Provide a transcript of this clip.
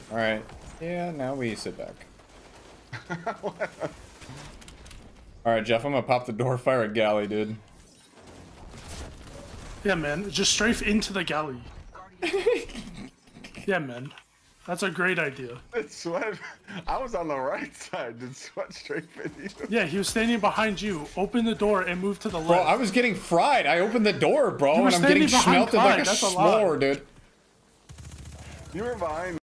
Alright. Yeah, now we sit back. Alright, Jeff, I'm gonna pop the door, fire a galley, dude. Yeah, man. Just strafe into the galley. Yeah, man. That's a great idea. Did Sweat? I was on the right side. Did Sweat strafe in you? Yeah, he was standing behind you. Open the door and move to the left. Bro, I was getting fried. I opened the door, bro, You were and I'm getting standing behind smelted like a Clyde, that's a lie. s'more, dude. You were behind